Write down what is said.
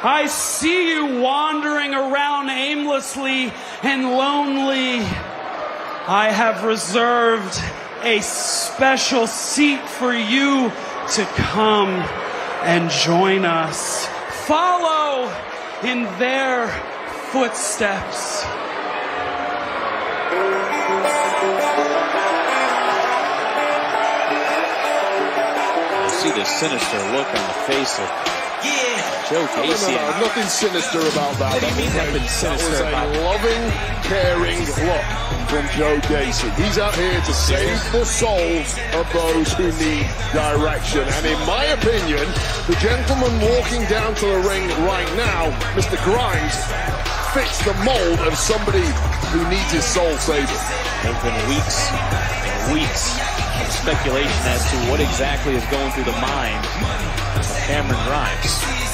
I see you wandering around aimlessly and lonely. I have reserved a special seat for you to come and join us. Follow in their footsteps. You see the sinister look on the face of Joe Gacy. No, nothing sinister about that. What do you mean nothing sinister about that? Was a loving, caring look from Joe Gacy. He's out here to save the souls of those who need direction. And in my opinion, the gentleman walking down to the ring right now, Mr. Grimes, fits the mold of somebody who needs his soul saving. There have been weeks and weeks of speculation as to what exactly is going through the mind of Cameron Grimes.